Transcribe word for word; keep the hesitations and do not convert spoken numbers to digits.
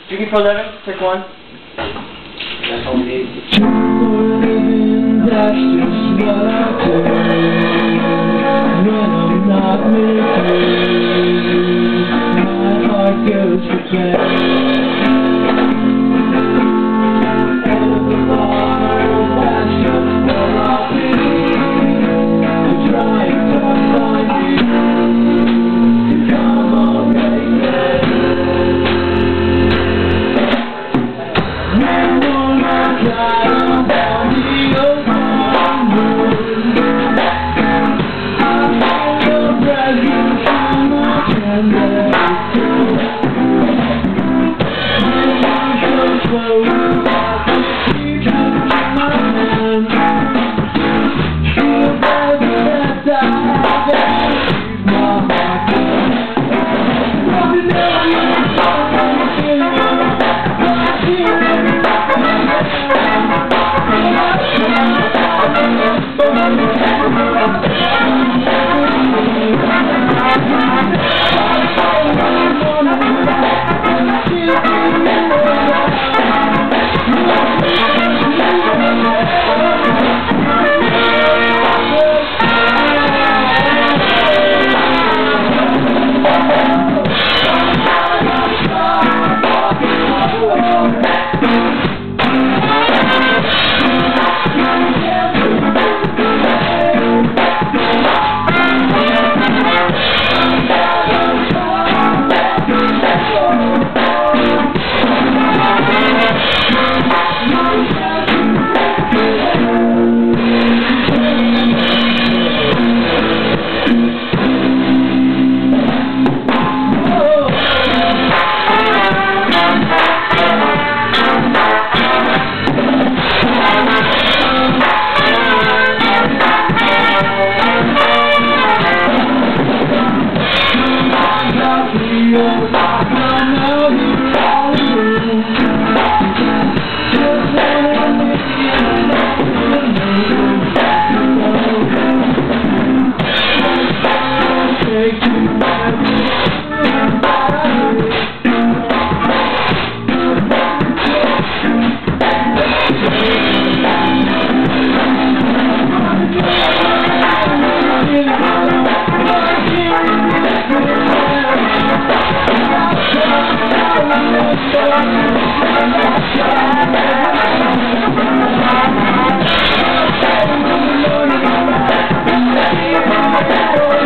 Drinking for eleven, take one. That's all we need. That's just what I do when I'm not with you. My heart goes to bed. At the bar, that's just what I do. I'm trying to find you, 'cause I'm already dead. When will I die? Thank you.